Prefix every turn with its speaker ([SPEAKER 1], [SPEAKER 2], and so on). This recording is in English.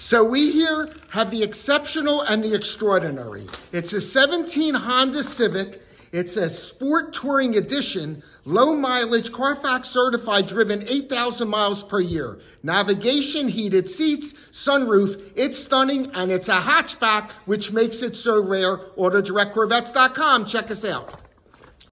[SPEAKER 1] So we here have the exceptional and the extraordinary. It's a 17 Honda Civic. It's a sport touring edition, low mileage, Carfax certified, driven 8,000 miles per year. Navigation, heated seats, sunroof. It's stunning, and it's a hatchback, which makes it so rare. AutoDirectCorvettes.com. Check us out.